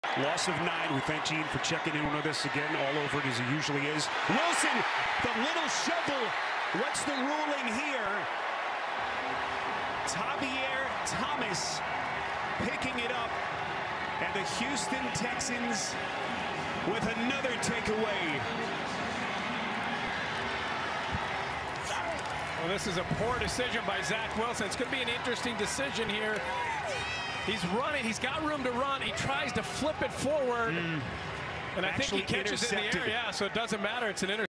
Loss of 9. We thank Gene for checking in with us again, all over it as he usually is. Wilson, the little shovel. What's the ruling here? Javier Thomas picking it up, and the Houston Texans with another takeaway. Well, this is a poor decision by Zach Wilson. It's going to be an interesting decision here. He's running. He's got room to run. He tries to flip it forward. And I think he catches it in the air. Yeah, so it doesn't matter. It's an interception.